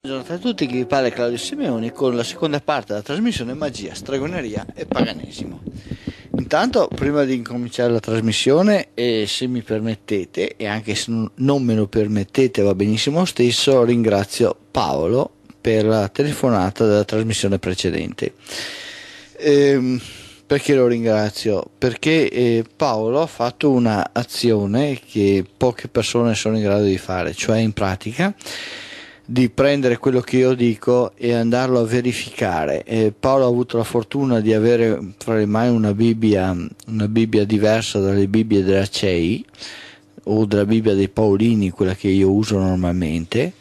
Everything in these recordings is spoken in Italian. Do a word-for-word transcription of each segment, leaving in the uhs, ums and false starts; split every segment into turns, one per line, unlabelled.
Buongiorno a tutti, chi vi parla è Claudio Simeoni con la seconda parte della trasmissione Magia, Stregoneria e Paganesimo. Intanto, prima di incominciare la trasmissione, e se mi permettete, e anche se non me lo permettete va benissimo lo stesso, ringrazio Paolo per la telefonata della trasmissione precedente. Ehm, perché lo ringrazio? Perché eh, Paolo ha fatto un'azione che poche persone sono in grado di fare, cioè in pratica di prendere quello che io dico e andarlo a verificare. E Paolo ha avuto la fortuna di avere fra le mani una Bibbia, una Bibbia diversa dalle Bibbie della C E I o della Bibbia dei Paolini, quella che io uso normalmente,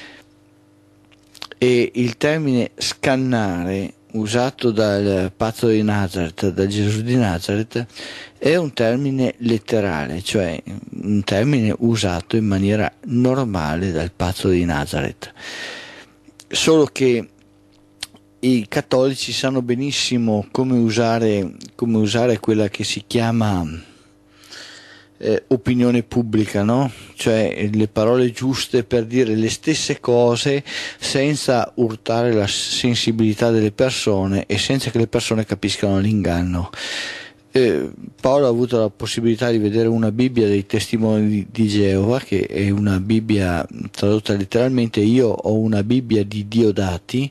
e il termine scannare usato dal pazzo di Nazareth, da Gesù di Nazareth, è un termine letterale, cioè un termine usato in maniera normale dal pazzo di Nazareth. Solo che i cattolici sanno benissimo come usare, come usare quella che si chiama Eh, opinione pubblica, no? Cioè le parole giuste per dire le stesse cose senza urtare la sensibilità delle persone e senza che le persone capiscano l'inganno. Eh, Paolo ha avuto la possibilità di vedere una Bibbia dei testimoni di, di Geova, che è una Bibbia tradotta letteralmente. Io ho una Bibbia di Diodati,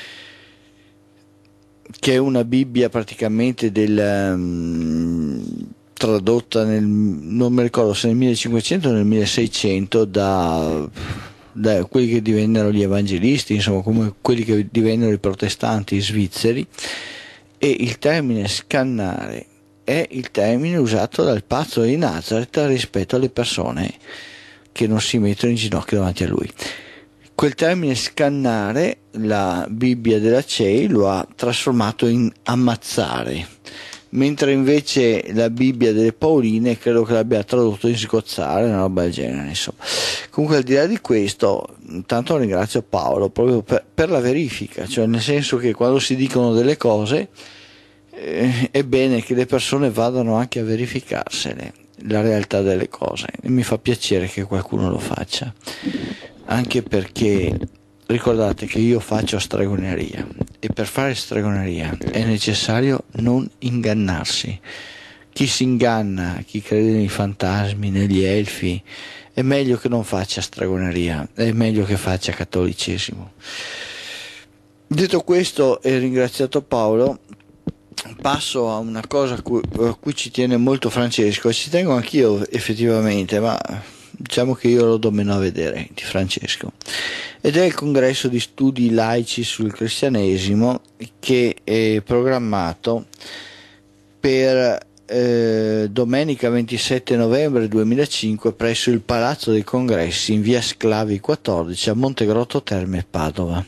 che è una Bibbia praticamente del um, tradotta nel, non mi ricordo se nel millecinquecento o nel milleseicento da, da quelli che divennero gli evangelisti, insomma come quelli che divennero i protestanti svizzeri, e il termine scannare è il termine usato dal pazzo di Nazareth rispetto alle persone che non si mettono in ginocchio davanti a lui. Quel termine scannare la Bibbia della C E I lo ha trasformato in ammazzare, mentre invece la Bibbia delle Paoline credo che l'abbia tradotto in sgozzare, una roba del genere, insomma. Comunque, al di là di questo, intanto ringrazio Paolo proprio per, per la verifica, cioè nel senso che quando si dicono delle cose eh, è bene che le persone vadano anche a verificarsene la realtà delle cose, e mi fa piacere che qualcuno lo faccia, anche perché ricordate che io faccio stregoneria e per fare stregoneria è necessario non ingannarsi. Chi si inganna, chi crede nei fantasmi, negli elfi, è meglio che non faccia stregoneria, è meglio che faccia cattolicesimo. Detto questo e ringraziato Paolo, passo a una cosa a cui, a cui ci tiene molto Francesco, e ci tengo anch'io effettivamente, ma diciamo che io lo do meno a vedere di Francesco, ed è il congresso di studi laici sul cristianesimo che è programmato per eh, domenica ventisette novembre duemilacinque presso il Palazzo dei Congressi in via Sclavi quattordici a Montegrotto Terme, Padova.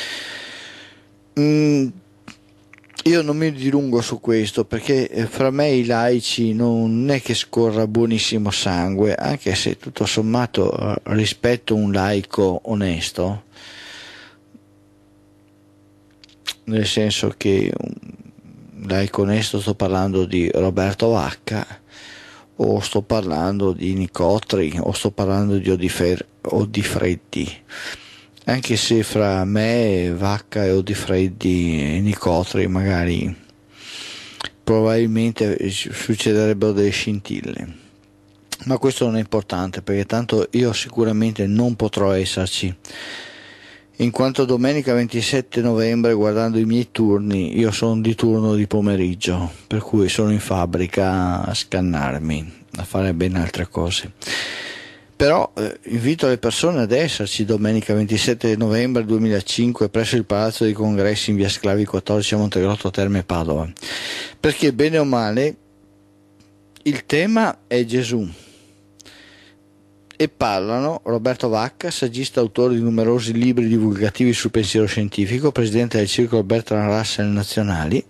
Mm, Io non mi dilungo su questo perché fra me e i laici non è che scorra buonissimo sangue, anche se tutto sommato rispetto un laico onesto, nel senso che un laico onesto, sto parlando di Roberto Vacca, o sto parlando di Nicotri, o sto parlando di Odifer- Odifreddi. Anche se fra me, Vacca e Odifreddi e Nicotri magari probabilmente succederebbero delle scintille, ma questo non è importante perché tanto io sicuramente non potrò esserci, in quanto domenica ventisette novembre, guardando i miei turni, io sono di turno di pomeriggio, per cui sono in fabbrica a scannarmi, a fare ben altre cose. Però eh, invito le persone ad esserci domenica ventisette novembre duemilacinque presso il Palazzo dei Congressi in via Sclavi quattordici a Montegrotto Terme, Padova, perché bene o male il tema è Gesù e parlano Roberto Vacca, saggista, autore di numerosi libri divulgativi sul pensiero scientifico, presidente del circolo Bertrand Russell nazionali,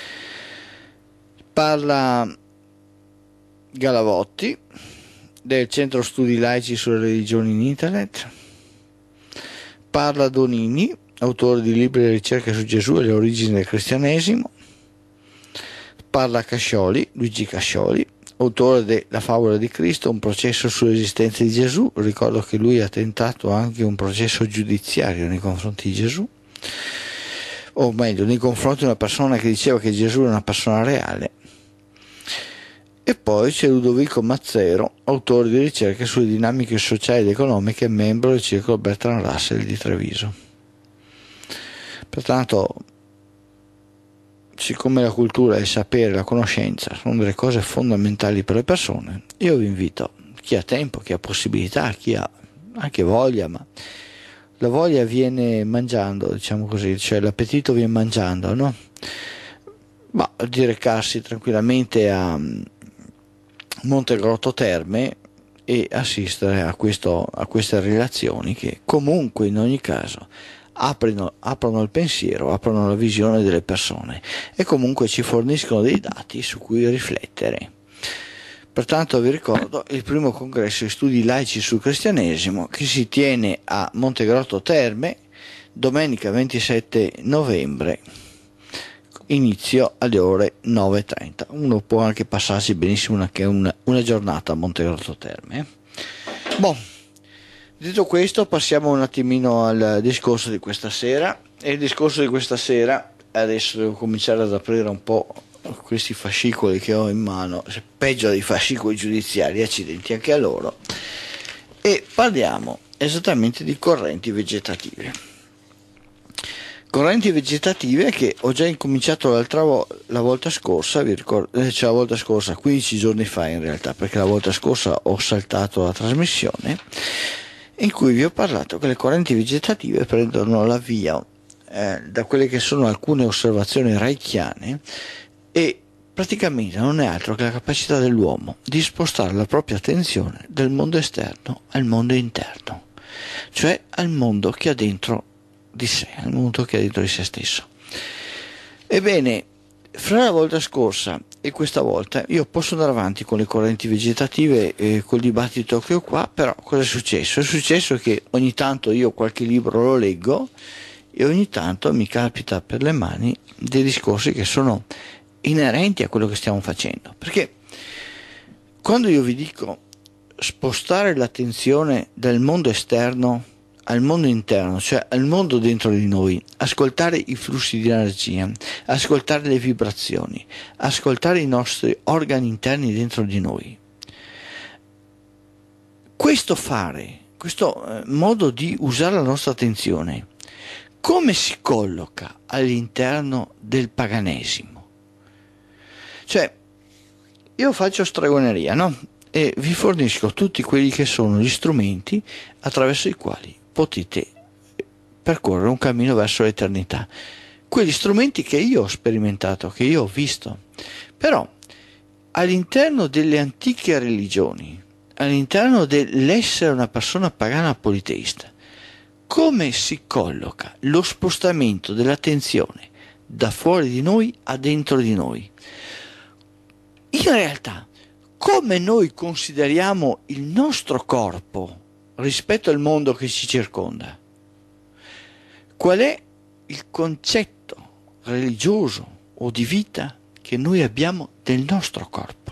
parla Galavotti del Centro Studi Laici sulle religioni in Internet, parla Donini, autore di libri di ricerca su Gesù e le origini del cristianesimo, parla Cascioli, Luigi Cascioli, autore della favola di Cristo, un processo sull'esistenza di Gesù. Ricordo che lui ha tentato anche un processo giudiziario nei confronti di Gesù, o meglio nei confronti di una persona che diceva che Gesù era una persona reale. E poi c'è Ludovico Mazzero, autore di ricerche sulle dinamiche sociali ed economiche, membro del circolo Bertrand Russell di Treviso. Pertanto, siccome la cultura, il sapere, la conoscenza sono delle cose fondamentali per le persone, io vi invito, chi ha tempo, chi ha possibilità, chi ha anche voglia, ma la voglia viene mangiando, diciamo così, cioè l'appetito viene mangiando, no? Ma di recarsi tranquillamente a Montegrotto Terme e assistere a, questo, a queste relazioni che comunque in ogni caso aprono, aprono il pensiero, aprono la visione delle persone e comunque ci forniscono dei dati su cui riflettere. Pertanto vi ricordo il primo congresso di studi laici sul cristianesimo che si tiene a Montegrotto Terme domenica ventisette novembre, inizio alle ore nove e trenta. Uno può anche passarsi benissimo anche una, una giornata a Montegrotto Terme. Eh? Boh, detto questo, passiamo un attimino al discorso di questa sera. E il discorso di questa sera, adesso devo cominciare ad aprire un po' questi fascicoli che ho in mano, peggio dei fascicoli giudiziari, accidenti anche a loro, e parliamo esattamente di correnti vegetative. Correnti vegetative che ho già incominciato l'altra vo- la volta scorsa, vi ricordo, eh, cioè la volta scorsa, quindici giorni fa in realtà, perché la volta scorsa ho saltato la trasmissione, in cui vi ho parlato che le correnti vegetative prendono l'avvio eh, da quelle che sono alcune osservazioni reichiane e praticamente non è altro che la capacità dell'uomo di spostare la propria attenzione dal mondo esterno al mondo interno, cioè al mondo che ha dentro di sé, al mondo che ha dentro di se stesso. Ebbene, fra la volta scorsa e questa volta io posso andare avanti con le correnti vegetative e col dibattito che ho qua, però cosa è successo? È successo che ogni tanto io qualche libro lo leggo e ogni tanto mi capita per le mani dei discorsi che sono inerenti a quello che stiamo facendo, perché quando io vi dico spostare l'attenzione dal mondo esterno al mondo interno, cioè al mondo dentro di noi, ascoltare i flussi di energia, ascoltare le vibrazioni, ascoltare i nostri organi interni dentro di noi. Questo fare, questo eh, modo di usare la nostra attenzione, come si colloca all'interno del paganesimo? Cioè, io faccio stregoneria, no? E vi fornisco tutti quelli che sono gli strumenti attraverso i quali potete percorrere un cammino verso l'eternità. Quegli strumenti che io ho sperimentato, che io ho visto. Però all'interno delle antiche religioni, all'interno dell'essere una persona pagana politeista, come si colloca lo spostamento dell'attenzione da fuori di noi a dentro di noi? In realtà, come noi consideriamo il nostro corpo rispetto al mondo che ci circonda? Qual è il concetto religioso o di vita che noi abbiamo del nostro corpo?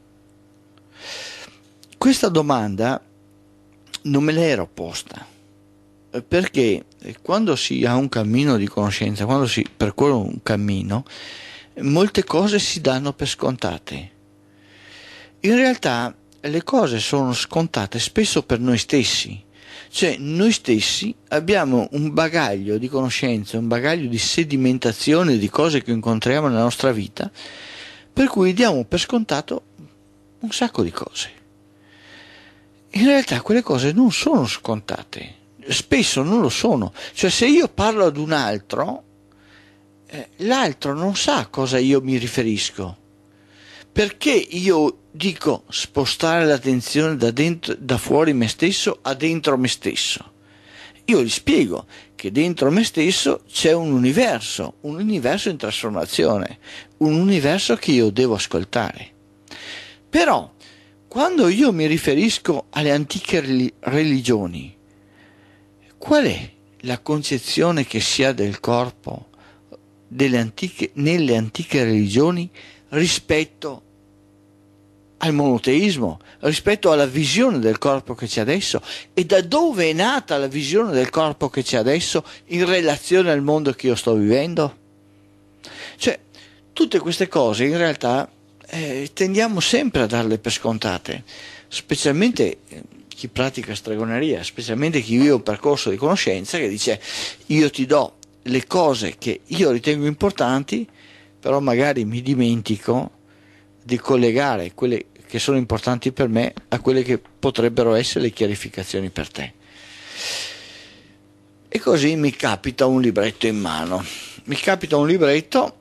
Questa domanda non me l'ero posta, perché quando si ha un cammino di conoscenza, quando si percorre un cammino, molte cose si danno per scontate. In realtà le cose sono scontate spesso per noi stessi, cioè noi stessi abbiamo un bagaglio di conoscenze, un bagaglio di sedimentazione di cose che incontriamo nella nostra vita, per cui diamo per scontato un sacco di cose. In realtà quelle cose non sono scontate, spesso non lo sono, cioè se io parlo ad un altro, eh, l'altro non sa a cosa io mi riferisco. Perché io dico spostare l'attenzione da, dentro, da fuori me stesso a dentro me stesso? Io gli spiego che dentro me stesso c'è un universo, un universo in trasformazione, un universo che io devo ascoltare. Però, quando io mi riferisco alle antiche religioni, qual è la concezione che si ha del corpo delle antiche, nelle antiche religioni rispetto al monoteismo, rispetto alla visione del corpo che c'è adesso, e da dove è nata la visione del corpo che c'è adesso in relazione al mondo che io sto vivendo? Cioè, tutte queste cose in realtà eh, tendiamo sempre a darle per scontate, specialmente eh, chi pratica stregoneria, specialmente chi vive un percorso di conoscenza che dice: io ti do le cose che io ritengo importanti, però magari mi dimentico di collegare quelle che sono importanti per me a quelle che potrebbero essere le chiarificazioni per te. E così mi capita un libretto in mano. Mi capita un libretto.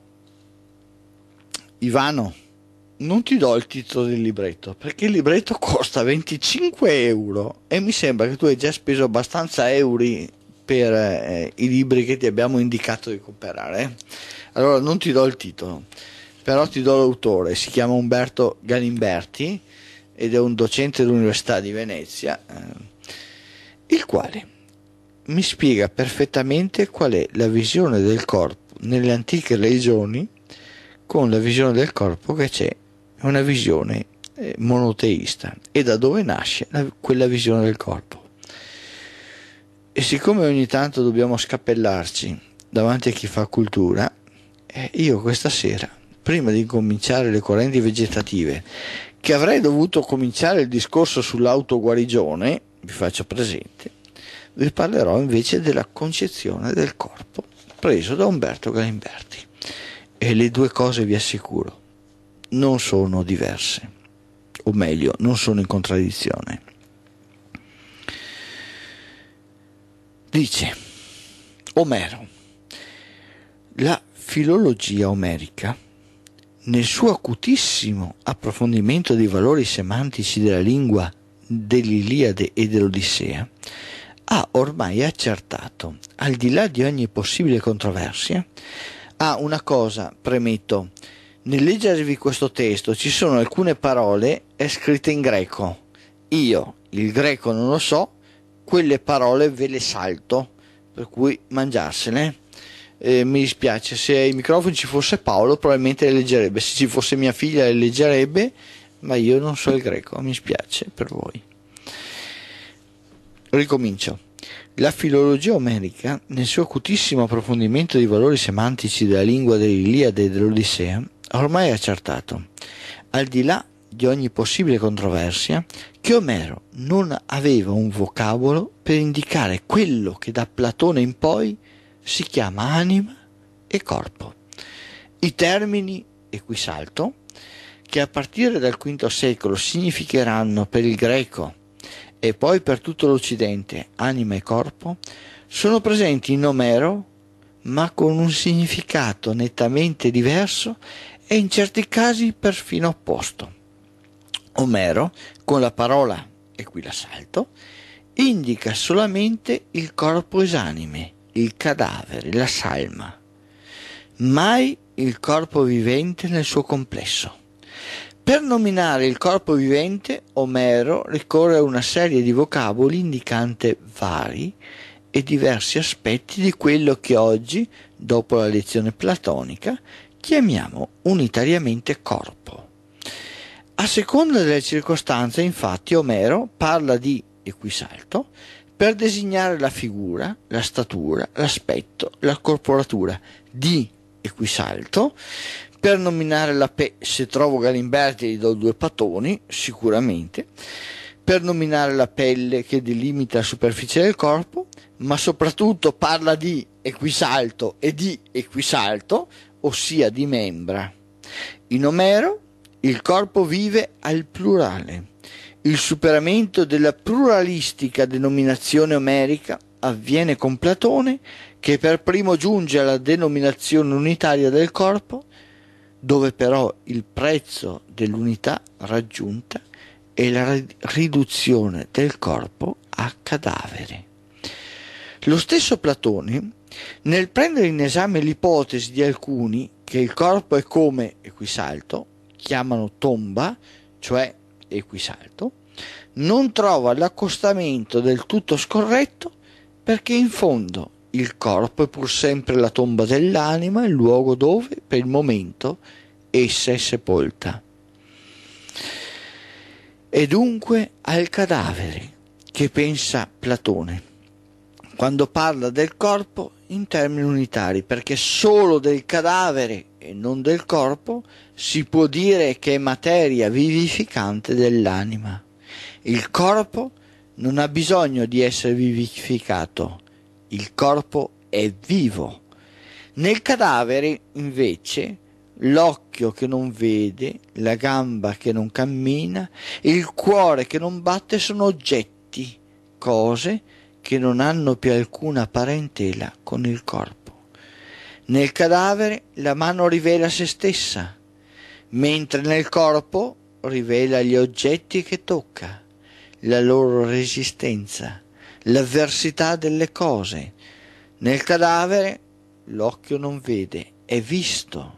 Ivano, non ti do il titolo del libretto perché il libretto costa venticinque euro e mi sembra che tu hai già speso abbastanza euro per eh, i libri che ti abbiamo indicato di comprare. Allora non ti do il titolo, però ti do l'autore. Si chiama Umberto Galimberti ed è un docente dell'Università di Venezia, eh, il quale mi spiega perfettamente qual è la visione del corpo nelle antiche religioni con la visione del corpo che c'è, una visione eh, monoteista, e da dove nasce la, quella visione del corpo. E siccome ogni tanto dobbiamo scappellarci davanti a chi fa cultura, eh, io questa sera, prima di cominciare le correnti vegetative, che avrei dovuto cominciare il discorso sull'autoguarigione, vi faccio presente, vi parlerò invece della concezione del corpo preso da Umberto Galimberti. E le due cose, vi assicuro, non sono diverse, o meglio, non sono in contraddizione. Dice Omero: la filologia omerica, nel suo acutissimo approfondimento dei valori semantici della lingua dell'Iliade e dell'Odissea, ha ormai accertato, al di là di ogni possibile controversia. Ah, una cosa, premetto, nel leggervi questo testo ci sono alcune parole scritte in greco. Io il greco non lo so, quelle parole ve le salto, per cui mangiarsene. Eh, mi dispiace, se ai microfoni ci fosse Paolo probabilmente le leggerebbe, se ci fosse mia figlia le leggerebbe, ma io non so il greco, mi spiace per voi. Ricomincio. La filologia omerica, nel suo acutissimo approfondimento dei valori semantici della lingua dell'Iliade e dell'Odissea, ha ormai accertato, al di là di ogni possibile controversia, che Omero non aveva un vocabolo per indicare quello che da Platone in poi si chiama anima e corpo. I termini equisalto, che a partire dal quinto secolo significheranno per il greco e poi per tutto l'Occidente anima e corpo, sono presenti in Omero, ma con un significato nettamente diverso e in certi casi perfino opposto. Omero, con la parola, e qui la salto, indica solamente il corpo esanime, il cadavere, la salma, mai il corpo vivente nel suo complesso. Per nominare il corpo vivente, Omero ricorre a una serie di vocaboli indicante vari e diversi aspetti di quello che oggi, dopo la lezione platonica, chiamiamo unitariamente corpo. A seconda delle circostanze, infatti, Omero parla di equisalto per designare la figura, la statura, l'aspetto, la corporatura, di equisalto per nominare la pe, se trovo Galimberti gli do due patoni, sicuramente, per nominare la pelle che delimita la superficie del corpo, ma soprattutto parla di equisalto e di equisalto, ossia di membra. In Omero il corpo vive al plurale. Il superamento della pluralistica denominazione omerica avviene con Platone, che per primo giunge alla denominazione unitaria del corpo, dove però il prezzo dell'unità raggiunta è la riduzione del corpo a cadavere. Lo stesso Platone, nel prendere in esame l'ipotesi di alcuni che il corpo è come equisalto, chiamano tomba, cioè equisalto, non trova l'accostamento del tutto scorretto, perché in fondo il corpo è pur sempre la tomba dell'anima, il luogo dove, per il momento, essa è sepolta. E dunque al cadavere che pensa Platone quando parla del corpo in termini unitari, perché solo del cadavere e non del corpo si può dire che è materia vivificante dell'anima. Il corpo non ha bisogno di essere vivificato, il corpo è vivo. Nel cadavere, invece, l'occhio che non vede, la gamba che non cammina, il cuore che non batte sono oggetti, cose che non hanno più alcuna parentela con il corpo. Nel cadavere la mano rivela se stessa, mentre nel corpo rivela gli oggetti che tocca, la loro resistenza, l'avversità delle cose. Nel cadavere l'occhio non vede, è visto.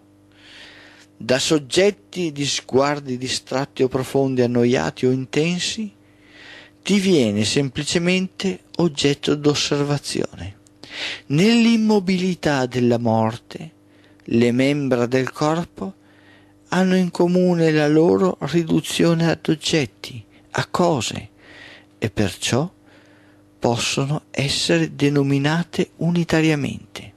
Da soggetti di sguardi distratti o profondi, annoiati o intensi, diviene semplicemente oggetto d'osservazione. Nell'immobilità della morte, le membra del corpo hanno in comune la loro riduzione ad oggetti, a cose, e perciò possono essere denominate unitariamente.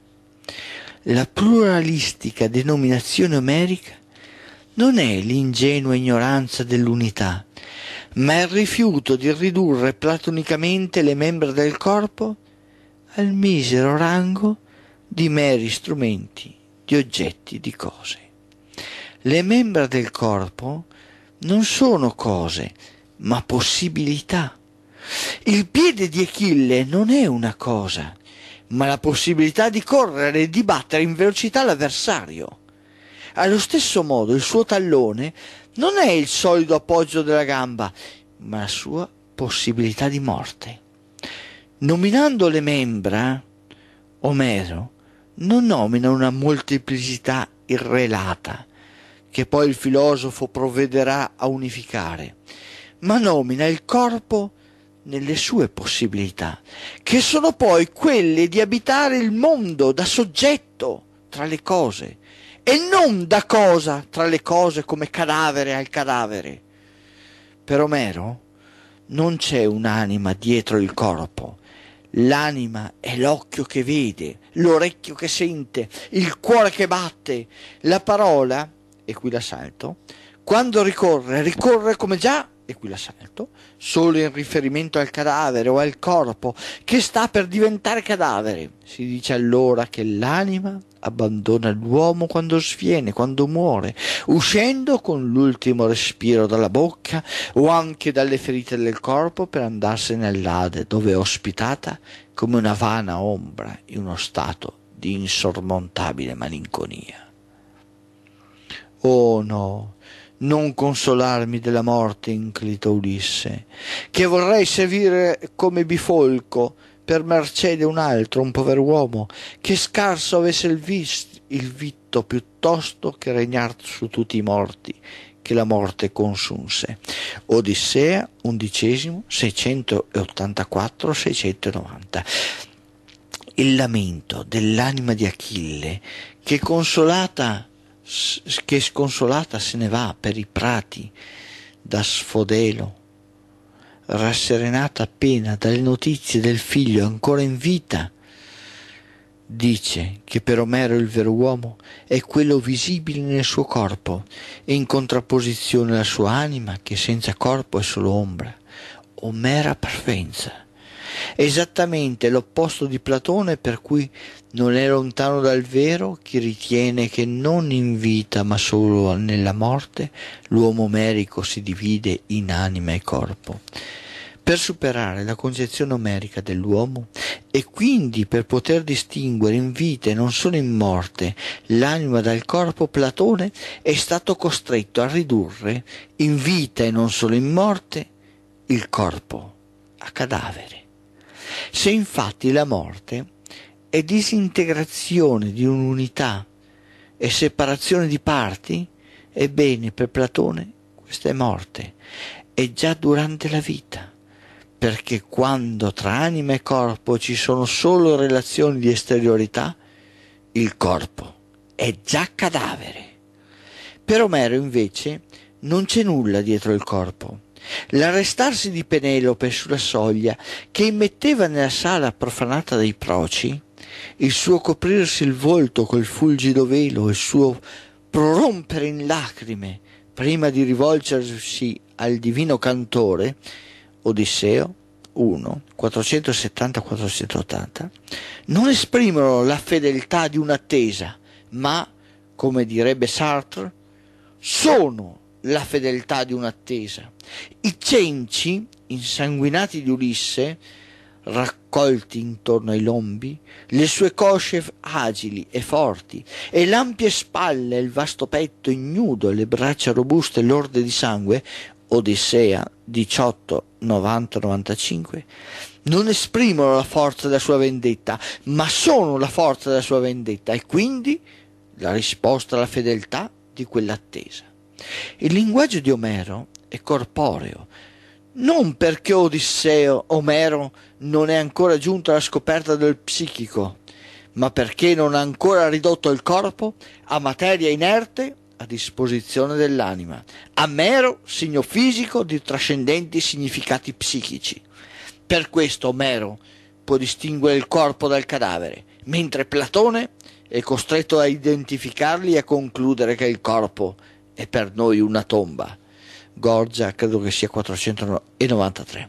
La pluralistica denominazione omerica non è l'ingenua ignoranza dell'unità, ma il rifiuto di ridurre platonicamente le membra del corpo al misero rango di meri strumenti, di oggetti, di cose. Le membra del corpo non sono cose, ma possibilità. Il piede di Achille non è una cosa, ma la possibilità di correre e di battere in velocità l'avversario. Allo stesso modo il suo tallone non è il solido appoggio della gamba, ma la sua possibilità di morte. Nominando le membra, Omero non nomina una molteplicità irrelata, che poi il filosofo provvederà a unificare, ma nomina il corpo nelle sue possibilità, che sono poi quelle di abitare il mondo da soggetto tra le cose, e non da cosa tra le cose come cadavere al cadavere. Per Omero non c'è un'anima dietro il corpo. L'anima è l'occhio che vede, l'orecchio che sente, il cuore che batte. La parola, e qui la salto, quando ricorre, ricorre come già, e qui la salto, solo in riferimento al cadavere o al corpo che sta per diventare cadavere. Si dice allora che l'anima abbandona l'uomo quando sviene, quando muore, uscendo con l'ultimo respiro dalla bocca o anche dalle ferite del corpo per andarsene all'Ade, dove è ospitata come una vana ombra in uno stato di insormontabile malinconia. Oh no, non consolarmi della morte, inclito Ulisse, che vorrei servire come bifolco per mercede un altro, un pover'uomo, che scarso avesse il, vis- il vitto piuttosto che regnar su tutti i morti che la morte consunse. Odissea, undicesimo, seicentottantaquattro seicentonovanta. Il lamento dell'anima di Achille, che consolata che sconsolata se ne va per i prati da Sfodelo, rasserenata appena dalle notizie del figlio ancora in vita, dice che per Omero il vero uomo è quello visibile nel suo corpo e in contrapposizione alla sua anima che senza corpo è solo ombra o mera parvenza. Esattamente l'opposto di Platone, per cui non è lontano dal vero chi ritiene che non in vita ma solo nella morte l'uomo omerico si divide in anima e corpo. Per superare la concezione omerica dell'uomo e quindi per poter distinguere in vita e non solo in morte l'anima dal corpo, Platone è stato costretto a ridurre in vita e non solo in morte il corpo a cadavere. Se infatti la morte è disintegrazione di un'unità e separazione di parti, ebbene per Platone questa è morte, è già durante la vita, perché quando tra anima e corpo ci sono solo relazioni di esteriorità, il corpo è già cadavere. Per Omero invece non c'è nulla dietro il corpo, L'arrestarsi di Penelope sulla soglia, che immetteva nella sala profanata dai proci, il suo coprirsi il volto col fulgido velo, il suo prorompere in lacrime prima di rivolgersi al divino cantore, Odisseo uno, quattrocentosettanta quattrocentottanta, non esprimono la fedeltà di un'attesa, ma, come direbbe Sartre, sono la fedeltà di un'attesa. I cenci insanguinati di Ulisse, raccolti intorno ai lombi, le sue cosce agili e forti, e l'ampie spalle, il vasto petto ignudo e le braccia robuste lorde di sangue, Odissea diciotto, novanta novantacinque, non esprimono la forza della sua vendetta, ma sono la forza della sua vendetta e quindi la risposta alla fedeltà di quell'attesa. Il linguaggio di Omero è corporeo, non perché Odisseo, Omero, non è ancora giunto alla scoperta del psichico, ma perché non ha ancora ridotto il corpo a materia inerte a disposizione dell'anima, a mero segno fisico di trascendenti significati psichici. Per questo Omero può distinguere il corpo dal cadavere, mentre Platone è costretto a identificarli e a concludere che il corpo è per noi una tomba. Gorgia, credo che sia quattrocentonovantatré.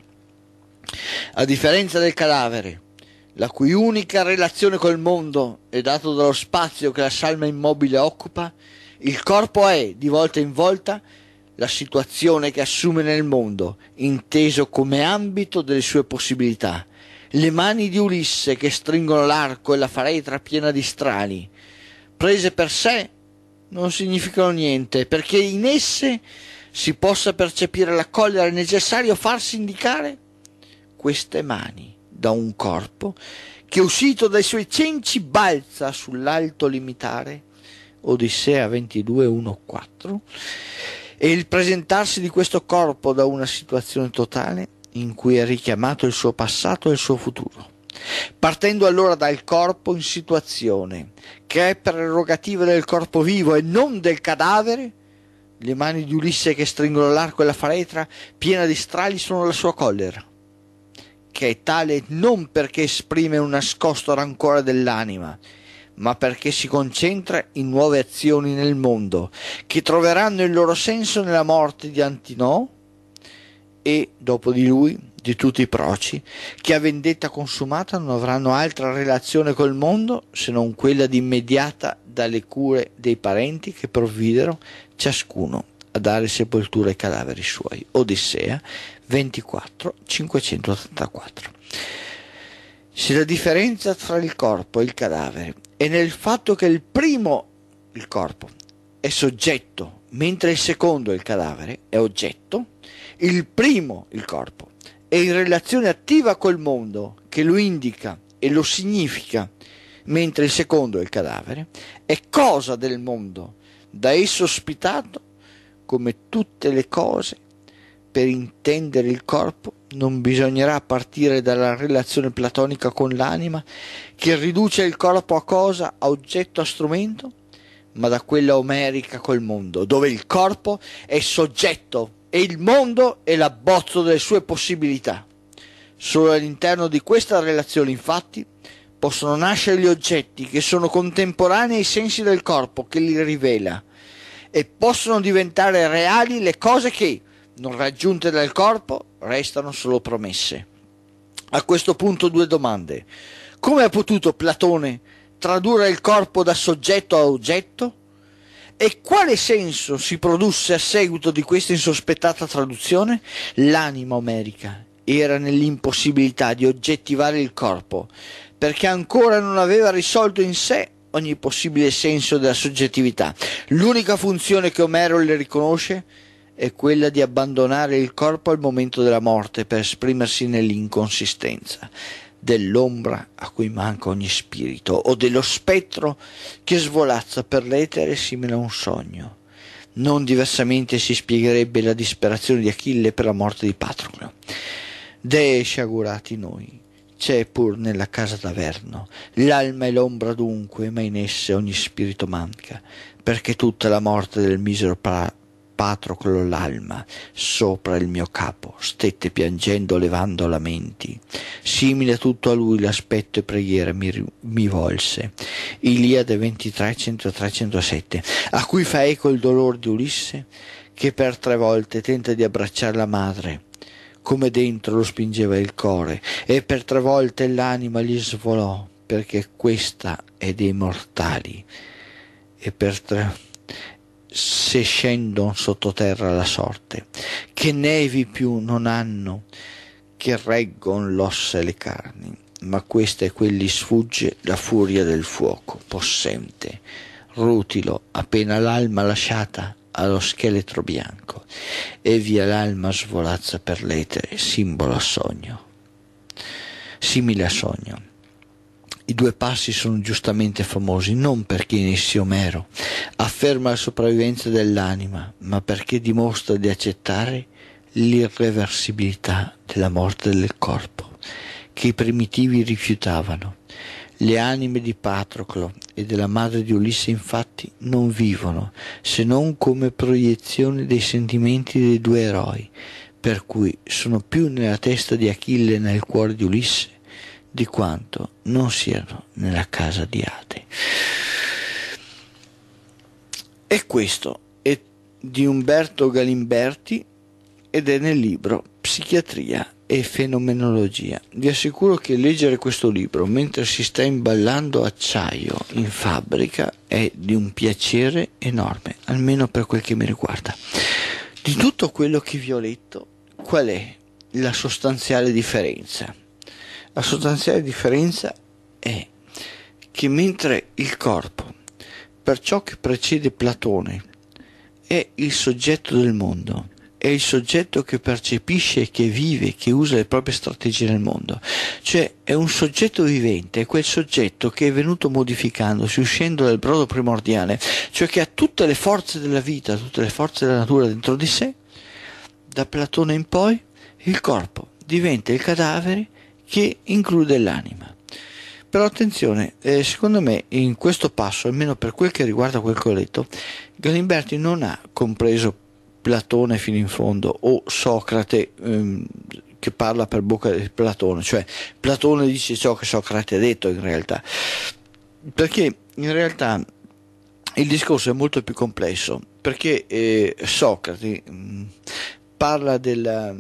A differenza del cadavere, la cui unica relazione col mondo è dato dallo spazio che la salma immobile occupa, il corpo è, di volta in volta, la situazione che assume nel mondo, inteso come ambito delle sue possibilità. Le mani di Ulisse che stringono l'arco e la faretra piena di strali, prese per sé, non significano niente, perché in esse si possa percepire la collera, è necessario farsi indicare queste mani da un corpo che, uscito dai suoi cenci, balza sull'alto limitare, Odissea ventidue, uno, quattro, e il presentarsi di questo corpo da una situazione totale in cui è richiamato il suo passato e il suo futuro, partendo allora dal corpo in situazione che è prerogativa del corpo vivo e non del cadavere. Le mani di Ulisse che stringono l'arco e la faretra piena di strali sono la sua collera, che è tale non perché esprime un nascosto rancore dell'anima, ma perché si concentra in nuove azioni nel mondo, che troveranno il loro senso nella morte di Antinoo e, dopo di lui, di tutti i proci, che a vendetta consumata non avranno altra relazione col mondo se non quella di immediata dalle cure dei parenti che provvidero ciascuno a dare sepoltura ai cadaveri suoi. Odissea ventiquattro, cinquecentottantaquattro. Se la differenza tra il corpo e il cadavere è nel fatto che il primo, il corpo, è soggetto, mentre il secondo, il cadavere, è oggetto, il primo, il corpo, è in relazione attiva col mondo che lo indica e lo significa, mentre il secondo, il cadavere, è cosa del mondo, da esso ospitato. Come tutte le cose, per intendere il corpo non bisognerà partire dalla relazione platonica con l'anima, che riduce il corpo a cosa, a oggetto, a strumento, ma da quella omerica col mondo, dove il corpo è soggetto e il mondo è l'abbozzo delle sue possibilità. Solo all'interno di questa relazione, infatti, possono nascere gli oggetti che sono contemporanei ai sensi del corpo che li rivela, e possono diventare reali le cose che, non raggiunte dal corpo, restano solo promesse. A questo punto due domande. Come ha potuto Platone tradurre il corpo da soggetto a oggetto? E quale senso si produsse a seguito di questa insospettata traduzione? L'anima omerica era nell'impossibilità di oggettivare il corpo, perché ancora non aveva risolto in sé ogni possibile senso della soggettività. L'unica funzione che Omero le riconosce è quella di abbandonare il corpo al momento della morte per esprimersi nell'inconsistenza dell'ombra a cui manca ogni spirito, o dello spettro che svolazza per l'etere simile a un sogno. Non diversamente si spiegherebbe la disperazione di Achille per la morte di Patroclo. Dee sciagurati noi, c'è pur nella casa d'Averno l'alma e l'ombra dunque, ma in esse ogni spirito manca, perché tutta la morte del misero pa- Patroclo l'alma sopra il mio capo, stette piangendo levando lamenti. Simile a tutto a lui l'aspetto e preghiera mi, mi volse. Iliade ventitré, centotré, centosette, a cui fa eco il dolore di Ulisse, che per tre volte tenta di abbracciare la madre, come dentro lo spingeva il core, e per tre volte l'anima gli svolò, perché questa è dei mortali, e per tre se scendon sottoterra la sorte, che nevi più non hanno, che reggon l'ossa e le carni, ma questa è quelli sfugge la furia del fuoco possente, rutilo appena l'alma lasciata allo scheletro bianco, e via l'alma svolazza per l'etere, simbolo a sogno, simile a sogno. I due passi sono giustamente famosi non perché in essi Omero afferma la sopravvivenza dell'anima, ma perché dimostra di accettare l'irreversibilità della morte del corpo, che i primitivi rifiutavano. Le anime di Patroclo e della madre di Ulisse infatti non vivono se non come proiezione dei sentimenti dei due eroi, per cui sono più nella testa di Achille e nel cuore di Ulisse di quanto non siano nella casa di Ade. E questo è di Umberto Galimberti ed è nel libro Psichiatria e fenomenologia. Vi assicuro che leggere questo libro mentre si sta imballando acciaio in fabbrica è di un piacere enorme, almeno per quel che mi riguarda. Di tutto quello che vi ho letto, qual è la sostanziale differenza? La sostanziale differenza è che mentre il corpo, per ciò che precede Platone, è il soggetto del mondo, è il soggetto che percepisce, che vive, che usa le proprie strategie nel mondo, cioè è un soggetto vivente, è quel soggetto che è venuto modificandosi, uscendo dal brodo primordiale, cioè che ha tutte le forze della vita, tutte le forze della natura dentro di sé. Da Platone in poi il corpo diventa il cadavere che include l'anima. Però attenzione, eh, secondo me in questo passo, almeno per quel che riguarda quel che ho letto, Galimberti non ha compreso Platone fino in fondo, o Socrate ehm, che parla per bocca di Platone, cioè Platone dice ciò che Socrate ha detto in realtà, perché in realtà il discorso è molto più complesso, perché eh, Socrate mh, parla della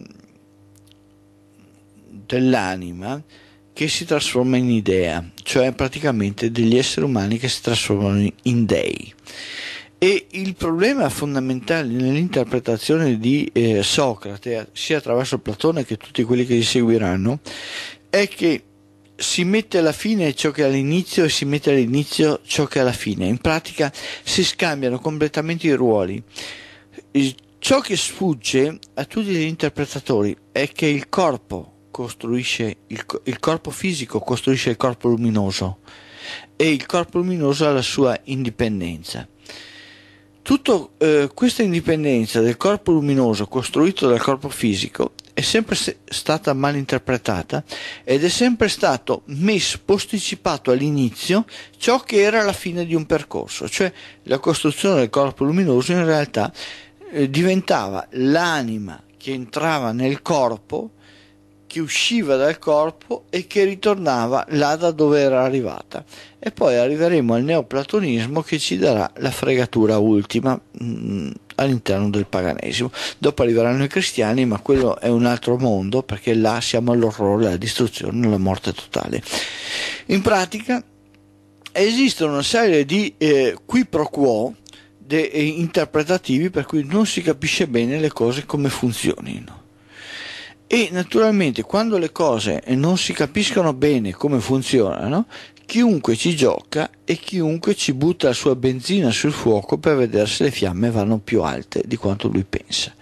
dell'anima che si trasforma in idea, cioè praticamente degli esseri umani che si trasformano in dei. E il problema fondamentale nell'interpretazione di eh, Socrate, sia attraverso Platone che tutti quelli che gli seguiranno, è che si mette alla fine ciò che è all'inizio e si mette all'inizio ciò che è alla fine. In pratica si scambiano completamente i ruoli. Ciò che sfugge a tutti gli interpretatori è che il corpo costruisce il, il corpo fisico costruisce il corpo luminoso, e il corpo luminoso ha la sua indipendenza. Tutta eh, questa indipendenza del corpo luminoso costruito dal corpo fisico è sempre stata mal interpretata ed è sempre stato messo, posticipato all'inizio ciò che era la fine di un percorso, cioè la costruzione del corpo luminoso in realtà eh, diventava l'anima che entrava nel corpo, che usciva dal corpo e che ritornava là da dove era arrivata. E poi arriveremo al neoplatonismo che ci darà la fregatura ultima mh, all'interno del paganesimo. Dopo arriveranno i cristiani, ma quello è un altro mondo, perché là siamo all'orrore, alla distruzione, alla morte totale. In pratica esistono una serie di eh, qui pro quo de, eh, interpretativi per cui non si capisce bene le cose come funzionino. E naturalmente quando le cose non si capiscono bene come funzionano, chiunque ci gioca e chiunque ci butta la sua benzina sul fuoco per vedere se le fiamme vanno più alte di quanto lui pensa.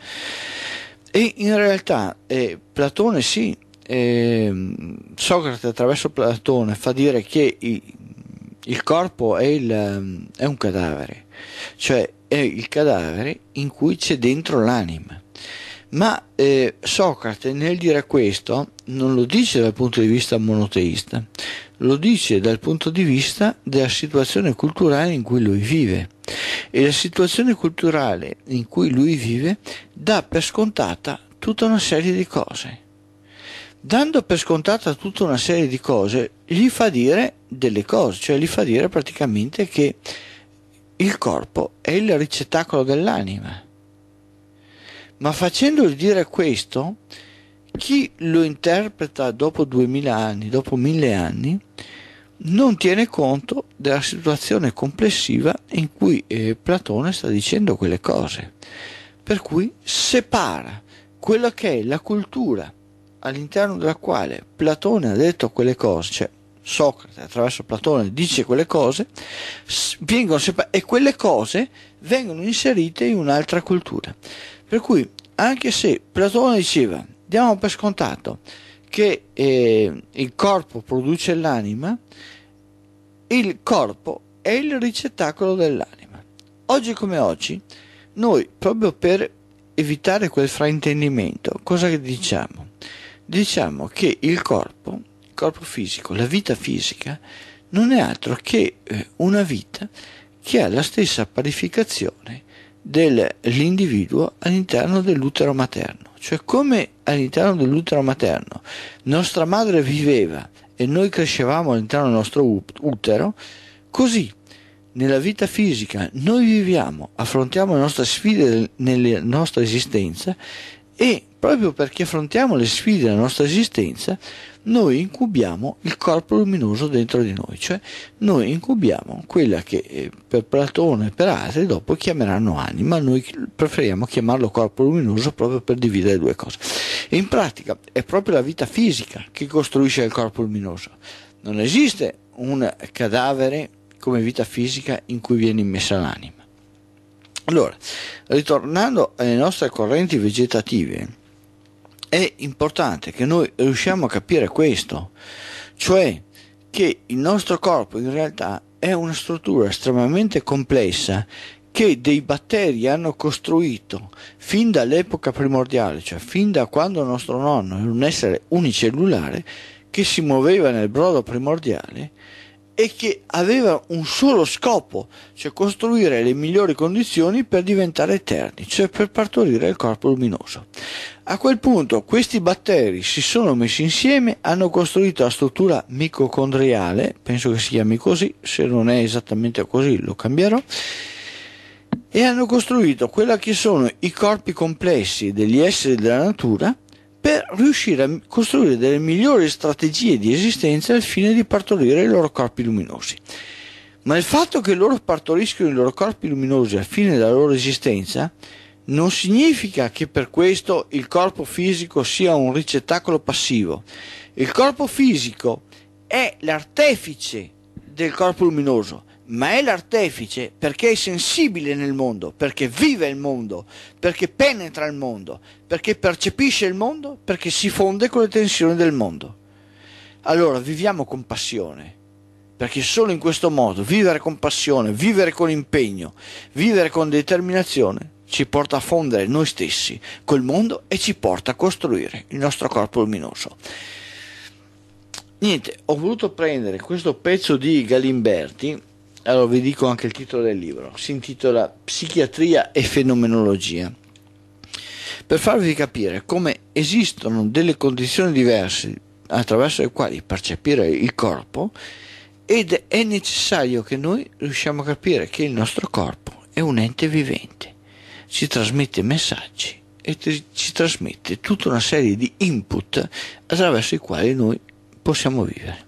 E in realtà eh, Platone sì, eh, Socrate attraverso Platone fa dire che i, il corpo è, il, è un cadavere, cioè è il cadavere in cui c'è dentro l'anima. Ma eh, Socrate nel dire questo non lo dice dal punto di vista monoteista, lo dice dal punto di vista della situazione culturale in cui lui vive. e la situazione culturale in cui lui vive dà per scontata tutta una serie di cose. Dando per scontata tutta una serie di cose, gli fa dire delle cose, cioè gli fa dire praticamente che il corpo è il ricettacolo dell'anima. Ma facendogli dire questo, chi lo interpreta dopo duemila anni, dopo mille anni, non tiene conto della situazione complessiva in cui eh, Platone sta dicendo quelle cose, per cui separa quella che è la cultura all'interno della quale Platone ha detto quelle cose, cioè Socrate attraverso Platone dice quelle cose, vengono separ- e quelle cose vengono inserite in un'altra cultura. Per cui anche se Platone diceva, diamo per scontato che eh, il corpo produce l'anima, il corpo è il ricettacolo dell'anima. Oggi come oggi, noi proprio per evitare quel fraintendimento, cosa che diciamo? Diciamo che il corpo, il corpo fisico, la vita fisica, non è altro che eh, una vita che ha la stessa parificazione dell'individuo all'interno dell'utero materno. Cioè come all'interno dell'utero materno nostra madre viveva e noi crescevamo all'interno del nostro utero, così nella vita fisica noi viviamo, affrontiamo le nostre sfide nella nostra esistenza e proprio perché affrontiamo le sfide della nostra esistenza noi incubiamo il corpo luminoso dentro di noi, cioè noi incubiamo quella che eh, per Platone e per altri dopo chiameranno anima, noi preferiamo chiamarlo corpo luminoso proprio per dividere le due cose. E in pratica è proprio la vita fisica che costruisce il corpo luminoso, non esiste un cadavere come vita fisica in cui viene immessa l'anima. Allora, ritornando alle nostre correnti vegetative, è importante che noi riusciamo a capire questo, cioè che il nostro corpo in realtà è una struttura estremamente complessa che dei batteri hanno costruito fin dall'epoca primordiale, cioè fin da quando il nostro nonno era un essere unicellulare che si muoveva nel brodo primordiale e che aveva un solo scopo, cioè costruire le migliori condizioni per diventare eterni, cioè per partorire il corpo luminoso. A quel punto questi batteri si sono messi insieme, hanno costruito la struttura mitocondriale, penso che si chiami così, se non è esattamente così lo cambierò, e hanno costruito quelli che sono i corpi complessi degli esseri della natura per riuscire a costruire delle migliori strategie di esistenza al fine di partorire i loro corpi luminosi. Ma il fatto che loro partoriscono i loro corpi luminosi al fine della loro esistenza non significa che per questo il corpo fisico sia un ricettacolo passivo. Il corpo fisico è l'artefice del corpo luminoso, ma è l'artefice perché è sensibile nel mondo, perché vive il mondo, perché penetra il mondo, perché percepisce il mondo, perché si fonde con le tensioni del mondo. Allora viviamo con passione, perché solo in questo modo vivere con passione, vivere con impegno, vivere con determinazione ci porta a fondere noi stessi col mondo e ci porta a costruire il nostro corpo luminoso. Niente, ho voluto prendere questo pezzo di Galimberti. Allora vi dico anche il titolo del libro, si intitola Psichiatria e fenomenologia, per farvi capire come esistono delle condizioni diverse attraverso le quali percepire il corpo ed è necessario che noi riusciamo a capire che il nostro corpo è un ente vivente, ci trasmette messaggi e ci trasmette tutta una serie di input attraverso i quali noi possiamo vivere.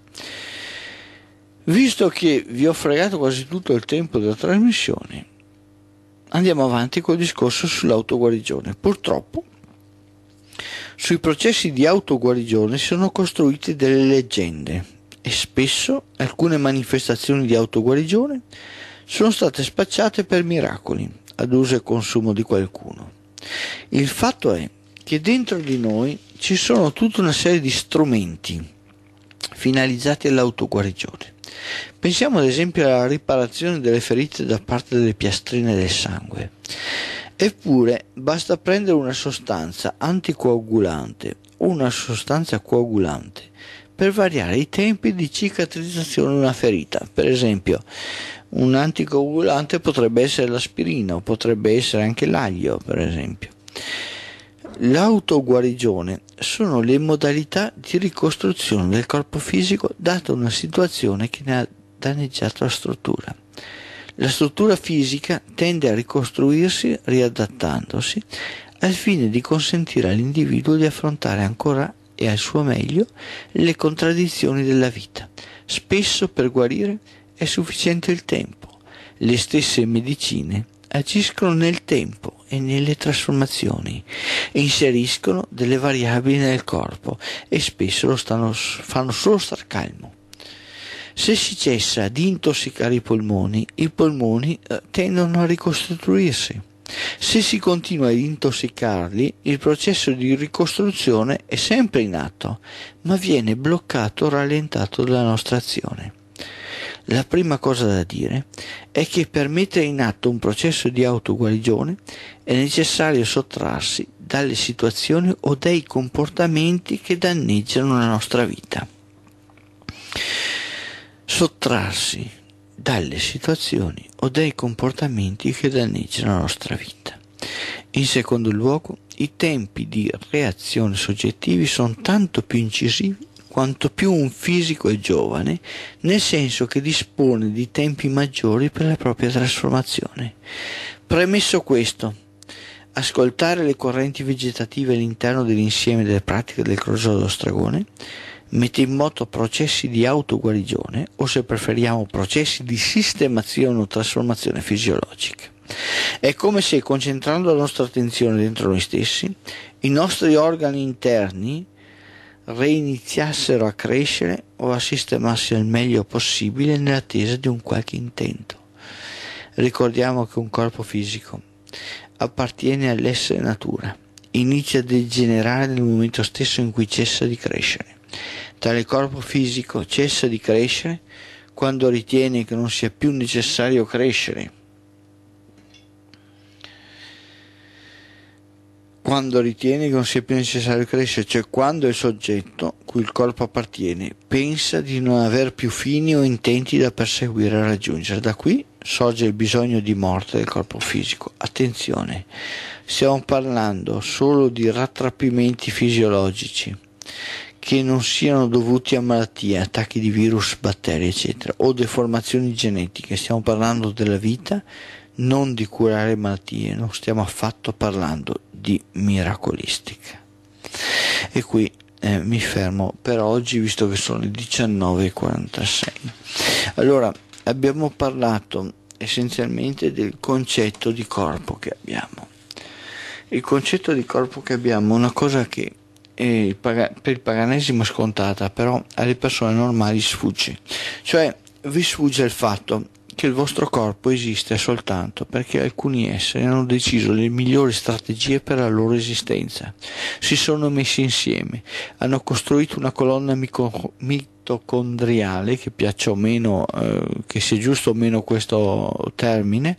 Visto che vi ho fregato quasi tutto il tempo della trasmissione, andiamo avanti col discorso sull'autoguarigione. Purtroppo sui processi di autoguarigione sono costruite delle leggende e spesso alcune manifestazioni di autoguarigione sono state spacciate per miracoli ad uso e consumo di qualcuno. Il fatto è che dentro di noi ci sono tutta una serie di strumenti finalizzati all'autoguarigione. Pensiamo ad esempio alla riparazione delle ferite da parte delle piastrine del sangue. Eppure basta prendere una sostanza anticoagulante o una sostanza coagulante per variare i tempi di cicatrizzazione di una ferita. Per esempio, Un anticoagulante potrebbe essere l'aspirina o potrebbe essere anche l'aglio, per esempio. L'autoguarigione sono le modalità di ricostruzione del corpo fisico data una situazione che ne ha danneggiato la struttura. La struttura fisica tende a ricostruirsi riadattandosi al fine di consentire all'individuo di affrontare ancora e al suo meglio le contraddizioni della vita. Spesso per guarire è sufficiente il tempo. Le stesse medicine agiscono nel tempo e nelle trasformazioni, inseriscono delle variabili nel corpo e spesso lo stanno, fanno solo star calmo. Se si cessa di intossicare i polmoni, i polmoni eh, tendono a ricostituirsi. Se si continua ad intossicarli, il processo di ricostruzione è sempre in atto, ma viene bloccato o rallentato dalla nostra azione. La prima cosa da dire è che per mettere in atto un processo di autoguarigione è necessario sottrarsi dalle situazioni o dai comportamenti che danneggiano la nostra vita. Sottrarsi dalle situazioni o dai comportamenti che danneggiano la nostra vita. In secondo luogo, i tempi di reazione soggettivi sono tanto più incisivi quanto più un fisico è giovane, nel senso che dispone di tempi maggiori per la propria trasformazione. Premesso questo, ascoltare le correnti vegetative all'interno dell'insieme delle pratiche del crogiolo dello Stragone mette in moto processi di autoguarigione, o se preferiamo processi di sistemazione o trasformazione fisiologica. È come se, concentrando la nostra attenzione dentro noi stessi, i nostri organi interni reiniziassero a crescere o a sistemarsi al meglio possibile nell'attesa di un qualche intento. Ricordiamo che un corpo fisico appartiene all'essere natura, inizia a degenerare nel momento stesso in cui cessa di crescere. Tale corpo fisico cessa di crescere quando ritiene che non sia più necessario crescere. Quando ritiene che non sia più necessario crescere, cioè quando il soggetto cui il corpo appartiene pensa di non aver più fini o intenti da perseguire e raggiungere. Da qui sorge il bisogno di morte del corpo fisico. Attenzione, stiamo parlando solo di rattrappimenti fisiologici che non siano dovuti a malattie, attacchi di virus, batteri, eccetera, o deformazioni genetiche. Stiamo parlando della vita, non di curare malattie, non stiamo affatto parlando di miracolistica. E qui eh, mi fermo per oggi, visto che sono le diciannove e quarantasei. Allora, abbiamo parlato essenzialmente del concetto di corpo che abbiamo. Il concetto di corpo che abbiamo è una cosa che è il paga- per il paganesimo è scontata, però alle persone normali sfugge. Cioè, vi sfugge il fatto che il vostro corpo esiste soltanto perché alcuni esseri hanno deciso le migliori strategie per la loro esistenza, si sono messi insieme, hanno costruito una colonna mico- mitocondriale, che piaccia o meno, eh, che sia giusto o meno questo termine,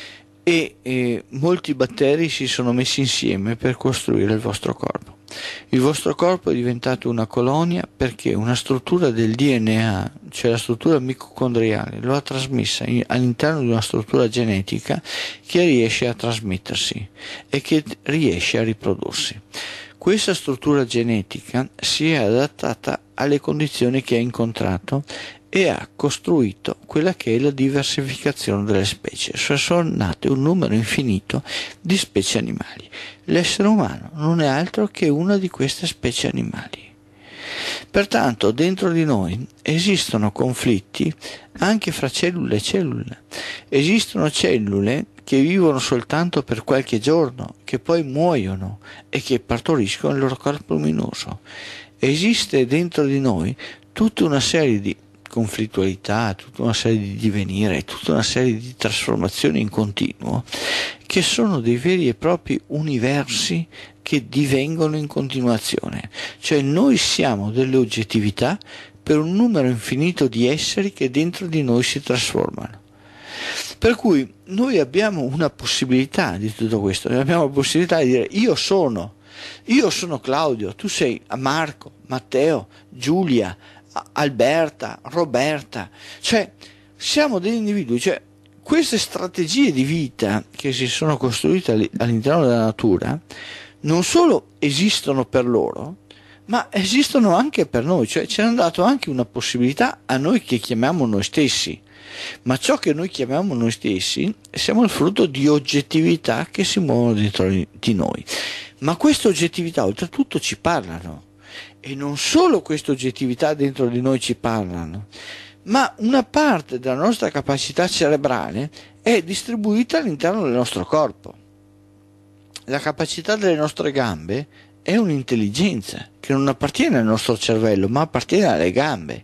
e eh, molti batteri si sono messi insieme per costruire il vostro corpo. Il vostro corpo è diventato una colonia perché una struttura del D N A, cioè la struttura mitocondriale, lo ha trasmessa in, all'interno di una struttura genetica che riesce a trasmettersi e che riesce a riprodursi. Questa struttura genetica si è adattata alle condizioni che ha incontrato e ha costruito quella che è la diversificazione delle specie, cioè sono nate un numero infinito di specie animali. L'essere umano non è altro che una di queste specie animali. Pertanto dentro di noi esistono conflitti anche fra cellule e cellule. Esistono cellule che vivono soltanto per qualche giorno, che poi muoiono e che partoriscono il loro corpo luminoso. Esiste dentro di noi tutta una serie di conflittualità, tutta una serie di divenire, tutta una serie di trasformazioni in continuo, che sono dei veri e propri universi che divengono in continuazione. Cioè noi siamo delle oggettività per un numero infinito di esseri che dentro di noi si trasformano. Per cui noi abbiamo una possibilità di tutto questo, noi abbiamo la possibilità di dire io sono, io sono Claudio, tu sei Marco, Matteo, Giulia, Alberta, Roberta, cioè siamo degli individui, cioè queste strategie di vita che si sono costruite all'interno della natura non solo esistono per loro, ma esistono anche per noi, cioè ci hanno dato anche una possibilità a noi che chiamiamo noi stessi. Ma ciò che noi chiamiamo noi stessi siamo il frutto di oggettività che si muovono dentro di noi. Ma queste oggettività oltretutto ci parlano, e non solo queste oggettività dentro di noi ci parlano, ma una parte della nostra capacità cerebrale è distribuita all'interno del nostro corpo. La capacità delle nostre gambe è un'intelligenza che non appartiene al nostro cervello, ma appartiene alle gambe.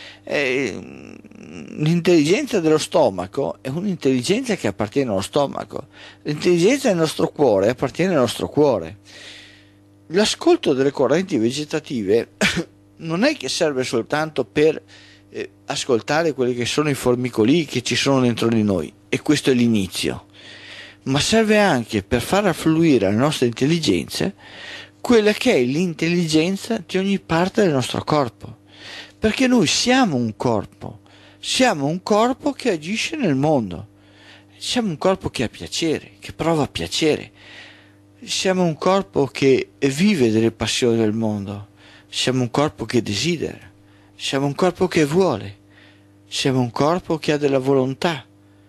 E l'intelligenza dello stomaco è un'intelligenza che appartiene allo stomaco. L'intelligenza del nostro cuore appartiene al nostro cuore. L'ascolto delle correnti vegetative non è che serve soltanto per eh, ascoltare quelli che sono i formicoli che ci sono dentro di noi, e questo è l'inizio, ma serve anche per far affluire alle nostre intelligenze quella che è l'intelligenza di ogni parte del nostro corpo, perché noi siamo un corpo, siamo un corpo che agisce nel mondo, siamo un corpo che ha piacere, che prova piacere, siamo un corpo che vive delle passioni del mondo, siamo un corpo che desidera, siamo un corpo che vuole, siamo un corpo che ha della volontà,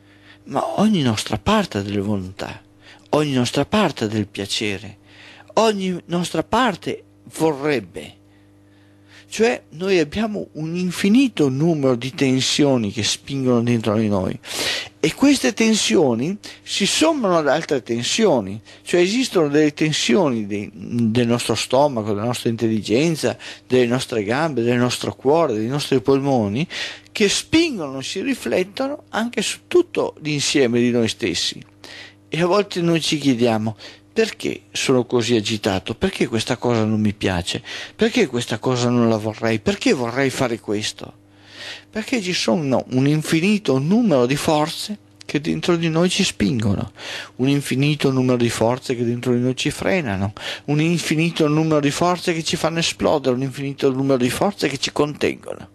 ma ogni nostra parte ha delle volontà, ogni nostra parte ha del piacere, ogni nostra parte vorrebbe. Cioè noi abbiamo un infinito numero di tensioni che spingono dentro di noi, e queste tensioni si sommano ad altre tensioni, cioè esistono delle tensioni de, del nostro stomaco, della nostra intelligenza, delle nostre gambe, del nostro cuore, dei nostri polmoni, che spingono, si riflettono anche su tutto l'insieme di noi stessi. E a volte noi ci chiediamo: perché sono così agitato? Perché questa cosa non mi piace? Perché questa cosa non la vorrei? Perché vorrei fare questo? Perché ci sono un infinito numero di forze che dentro di noi ci spingono, un infinito numero di forze che dentro di noi ci frenano, un infinito numero di forze che ci fanno esplodere, un infinito numero di forze che ci contengono.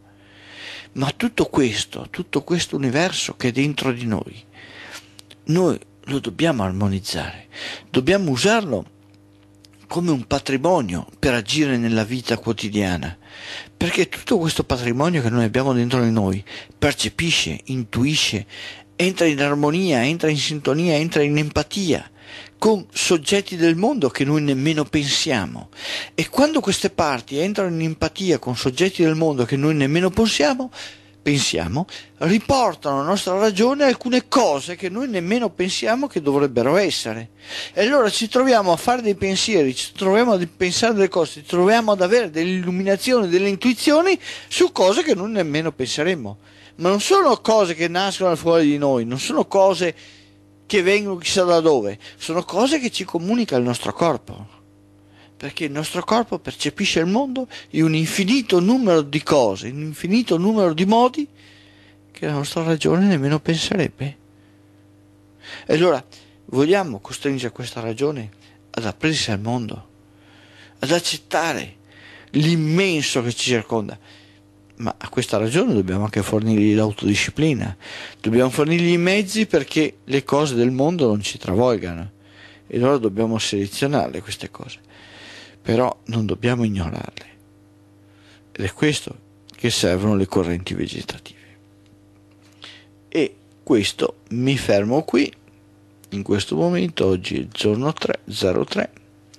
Ma tutto questo, tutto questo universo che è dentro di noi, noi lo dobbiamo armonizzare, dobbiamo usarlo come un patrimonio per agire nella vita quotidiana, perché tutto questo patrimonio che noi abbiamo dentro di noi percepisce, intuisce, entra in armonia, entra in sintonia, entra in empatia con soggetti del mondo che noi nemmeno pensiamo, e quando queste parti entrano in empatia con soggetti del mondo che noi nemmeno pensiamo, pensiamo, riportano alla nostra ragione alcune cose che noi nemmeno pensiamo che dovrebbero essere, e allora ci troviamo a fare dei pensieri, ci troviamo a pensare delle cose, ci troviamo ad avere delle illuminazioni, delle intuizioni su cose che noi nemmeno penseremmo. Ma non sono cose che nascono fuori di noi, non sono cose che vengono chissà da dove, sono cose che ci comunica il nostro corpo, perché il nostro corpo percepisce il mondo in un infinito numero di cose, in un infinito numero di modi che la nostra ragione nemmeno penserebbe. E allora vogliamo costringere questa ragione ad aprirsi al mondo, ad accettare l'immenso che ci circonda. Ma a questa ragione dobbiamo anche fornirgli l'autodisciplina, dobbiamo fornirgli i mezzi perché le cose del mondo non ci travolgano, e allora dobbiamo selezionarle queste cose, però non dobbiamo ignorarle, ed è questo che servono le correnti vegetative. E questo mi fermo qui in questo momento. Oggi è il giorno tre zero tre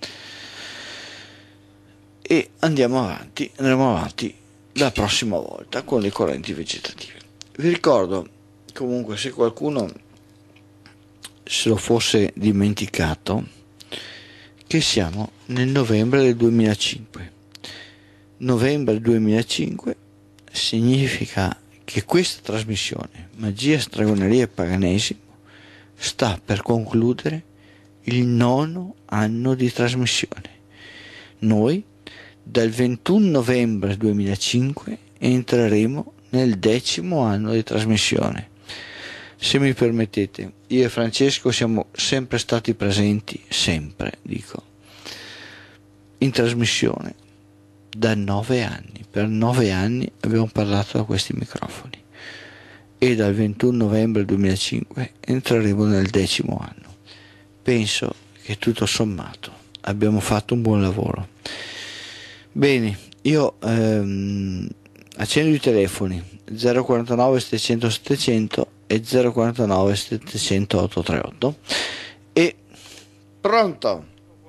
e andiamo avanti andremo avanti la prossima volta con le correnti vegetative. Vi ricordo comunque, se qualcuno se lo fosse dimenticato, che siamo nel novembre del duemilacinque. Novembre duemilacinque significa che questa trasmissione Magia, Stregoneria e Paganesimo sta per concludere il nono anno di trasmissione. Noi dal ventuno novembre duemilacinque entreremo nel decimo anno di trasmissione. Se mi permettete, io e Francesco siamo sempre stati presenti, sempre, dico, in trasmissione da nove anni. Per nove anni abbiamo parlato da questi microfoni, e dal ventuno novembre duemilacinque entreremo nel decimo anno. Penso che tutto sommato abbiamo fatto un buon lavoro. Bene, io ehm, accendo i telefoni zero quarantanove settecento settecento e zero quarantanove settecento ottocentotrentanotto e pronto.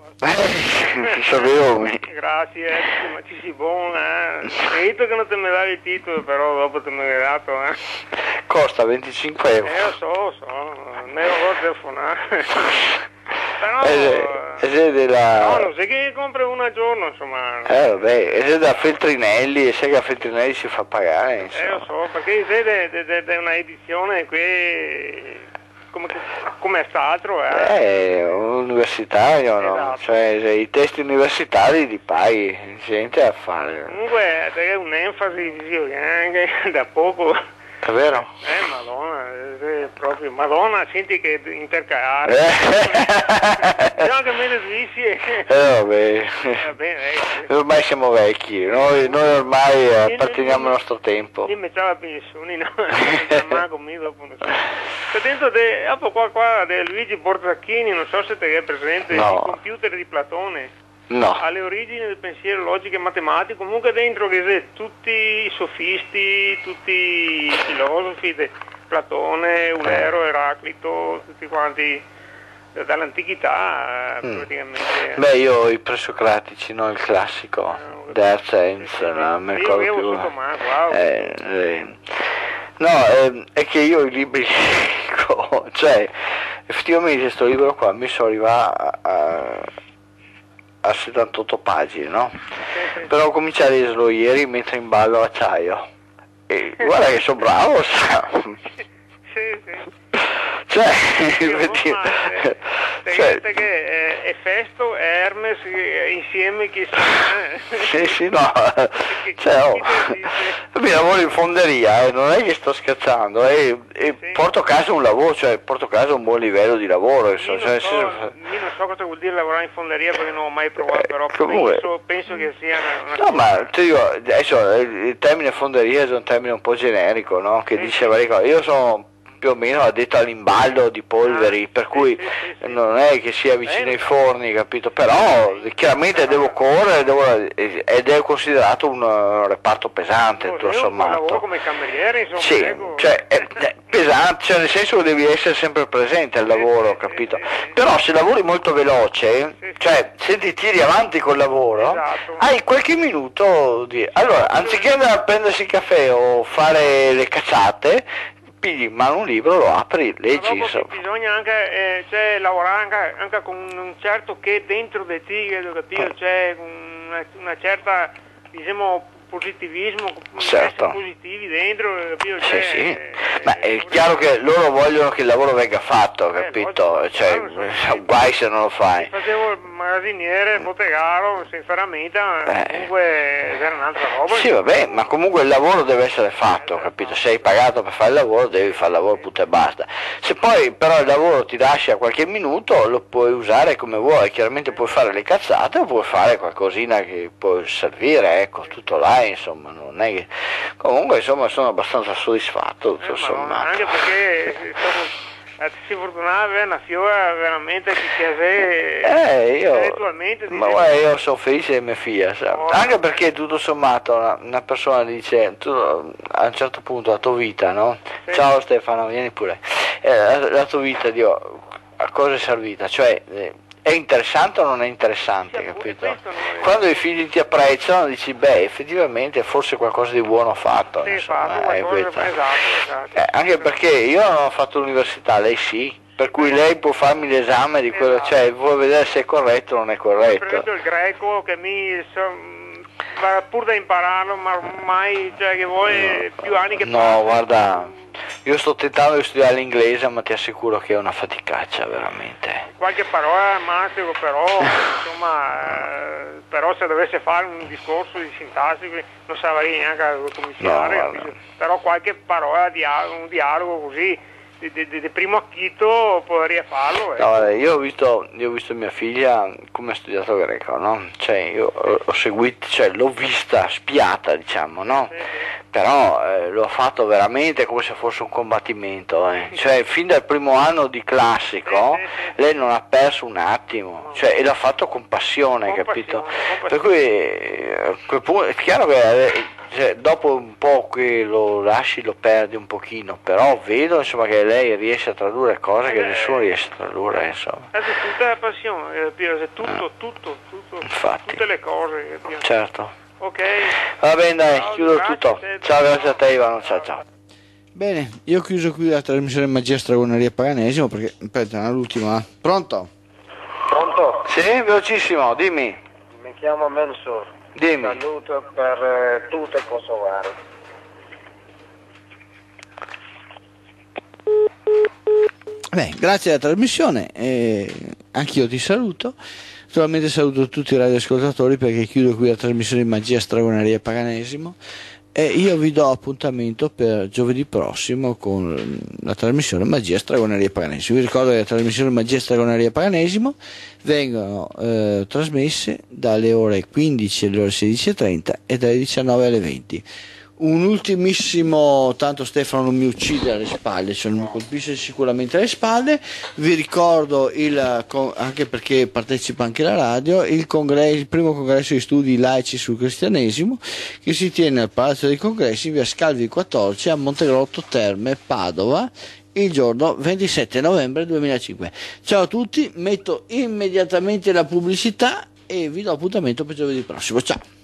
Grazie, ma ci si buona, eh. Hai detto che non te me davi il titolo, però dopo te me l'hai dato, eh.
Costa venticinque euro.
Eh, lo so, lo so, me lo voglio telefonare. Però,
ed è della...
no, non sai che compri uno al giorno, insomma.
Eh, vabbè, ed è da Feltrinelli, e sai che a Feltrinelli si fa pagare, insomma.
Eh, lo so, perché è una edizione qui... come, come è stato, eh?
Eh, universitario, no?
Esatto.
Cioè, i testi universitari li paghi, niente da fare.
Comunque, è un'enfasi visiva anche da poco.
È vero?
Eh, Madonna, eh, proprio, Madonna, senti che intercalare.
Eh.
No, che me ne dici.
Eh, vabbè.
Va bene, eh.
Ormai siamo vecchi, noi, noi ormai apparteniamo al nostro tempo.
Io mi c'ho la pensione, no? Ma conmigo dopo non so. C'è dentro de, dopo qua, qua de Luigi Borzacchini, non so se te è presente,
No.
il computer di Platone.
No.
Alle origini del pensiero logico e matematico, comunque dentro che c'è tutti i sofisti, tutti i filosofi, de Platone, Eulero, Eraclito, tutti quanti dall'antichità
mm.
praticamente.
Beh, io i presocratici, no, il classico,
Eh,
De Arzens,
sì, sì,
non mi
io
ricordo
avevo
più.
sotto mano, wow.
Eh, eh. No, eh, è che io i libri li leggo, cioè effettivamente questo libro qua mi sono arrivato a, a, a settantotto pagine, no?
Sì, sì.
Però ho cominciato a leggerlo ieri mentre in ballo l'acciaio e guarda che sono bravo, sa.
Sì, sì.
Cioè,
Io,
effettivamente,
ma, eh,
cioè,
che è, è Festo e Hermes eh, insieme che si...
sì, sì, no, cioè, oh, mi lavoro in fonderia, eh, non è che sto scherzando, e, e
Sì.
porto a casa un lavoro, cioè porto a casa un buon livello di lavoro,
Io
insomma,
non,
cioè,
so,
se-
io non so cosa vuol dire lavorare in fonderia perché non ho mai provato,
Eh,
però
comunque-
penso, penso che sia una, una
No,
cosa...
ma ti dico, adesso il il termine fonderia è un termine un po' generico, no? Che
Sì,
dice
sì.
varie cose. Io sono più o meno addetto all'imballo di polveri,
Ah,
per
sì,
cui
sì, sì, sì.
non è che sia vicino
Eh,
ai forni, capito? Però chiaramente devo correre devo- ed è considerato un uh, reparto pesante,
io
tutto
io lavoro
sommato.
come cameriere, insomma,
Sì,
ecco.
cioè è, è pesante, cioè nel senso che devi essere sempre presente al
Sì,
lavoro,
sì,
capito?
sì, sì.
Però se lavori molto veloce,
Sì, sì.
cioè se ti tiri avanti col lavoro,
Esatto.
hai qualche minuto di... Allora, anziché andare a prendersi il caffè o fare le cacciate, pigli in mano un libro, lo apri,
Ma
leggi,
dopo
insomma.
che bisogna anche eh, cioè, lavorare anche, anche con un certo che dentro di te, che capito? C'è una, una certa, diciamo, positivismo,
Certo.
essere positivi dentro, capito?
Sì,
Cioè,
sì,
eh,
ma è
vorrei-
chiaro che loro vogliono che il lavoro venga fatto,
Eh,
capito?
logico,
Cioè,
chiaro, sì.
guai se non lo fai.
Facevo il magazziniere, il bottegaro, sinceramente,
Eh.
comunque era un'altra roba.
Sì, vabbè, ma comunque il lavoro deve essere fatto, capito? Se hai pagato per fare il lavoro, devi fare il lavoro, punto e basta. Se poi però il lavoro ti lascia qualche minuto, lo puoi usare come vuoi, chiaramente puoi fare le cazzate o puoi fare qualcosina che può servire, ecco, tutto là, insomma, non è che... Comunque, insomma, sono abbastanza soddisfatto, tutto
Eh, ma non-
sommato.
anche perché sono, eh, si fortunava avere una fiora veramente che piace
Eh, io,
intellettualmente.
ma
dice-
guarda, io sono felice di mia figlia, sa.
Oh,
Anche
no.
perché tutto sommato una, una persona dice, tu a un certo punto la tua vita, no?
Sì.
Ciao Stefano, vieni pure. Eh, la, la tua vita, Dio, a cosa è servita? Cioè, eh, è interessante o non è interessante,
Sì,
capito?
questo non è-
Quando i figli ti apprezzano dici, beh, effettivamente forse qualcosa di buono ho fatto,
Sì,
insomma,
fatto
è
qualcosa,
questo.
esatto, esatto.
Eh, anche perché io non ho fatto l'università, lei sì, per cui lei può farmi l'esame di quello,
Esatto.
cioè vuoi vedere se è corretto o non è
Per
corretto.
esempio il greco che mi so- va pur da impararlo, ma ormai cioè che vuoi più anni che
No,
passano.
guarda, io sto tentando di studiare l'inglese, ma ti assicuro che è una faticaccia, veramente.
Qualche parola mastico, però insomma, eh, però se dovesse fare un discorso di sintassi non saprei neanche dove cominciare,
No,
capito?
guarda.
Però qualche parola, dialogo, un dialogo così di, di, di- di primo acchito potrei farlo. ecco.
No, guarda, io ho visto, io ho visto mia figlia come ha studiato greco, no? Cioè, io ho, ho seguito, cioè l'ho vista spiata, diciamo, no?
Sì, sì.
però eh, lo ha fatto veramente come se fosse un combattimento, eh. Cioè fin dal primo anno di classico lei non ha perso un attimo, cioè, e l'ha fatto con passione,
Con
capito?
passione, con
Per cui eh, a quel punto, è chiaro che eh, cioè, dopo un po' che lo lasci lo perdi un pochino, però vedo insomma che lei riesce a tradurre cose che
Eh,
nessuno riesce a tradurre, insomma.
È tutta la passione, capito? Tutto,
Ah.
tutto, tutto,
Infatti.
tutte le cose, capito?
Certo.
Ok.
Va bene, dai,
Ciao,
chiudo
grazie
tutto.
a te.
Ciao, grazie a te Ivano, ciao ciao. Bene, io ho chiuso qui la trasmissione Magia Stragoneria Paganesimo perché, aspetta, l'ultima. Pronto?
Pronto?
Sì, velocissimo, dimmi.
Mi chiamo Mensur.
Dimmi.
Saluto per eh, tutti i kosovari.
Beh, grazie alla trasmissione, eh, anch'io ti saluto. Naturalmente saluto tutti i radioascoltatori perché chiudo qui la trasmissione di Magia Stragoneria Paganesimo e io vi do appuntamento per giovedì prossimo con la trasmissione Magia Stragoneria Paganesimo. Vi ricordo che le trasmissioni Magia Stragoneria Paganesimo vengono eh, trasmesse dalle ore quindici alle ore sedici e trenta e dalle diciannove alle venti. Un ultimissimo, tanto Stefano non mi uccide alle spalle, cioè non mi colpisce sicuramente alle spalle. Vi ricordo il, anche perché partecipa anche la radio, il, congresso, il primo congresso di studi laici sul cristianesimo che si tiene al Palazzo dei Congressi in via Scalvi quattordici a Montegrotto Terme, Padova, il giorno ventisette novembre duemilacinque. Ciao a tutti, metto immediatamente la pubblicità e vi do appuntamento per giovedì prossimo. Ciao!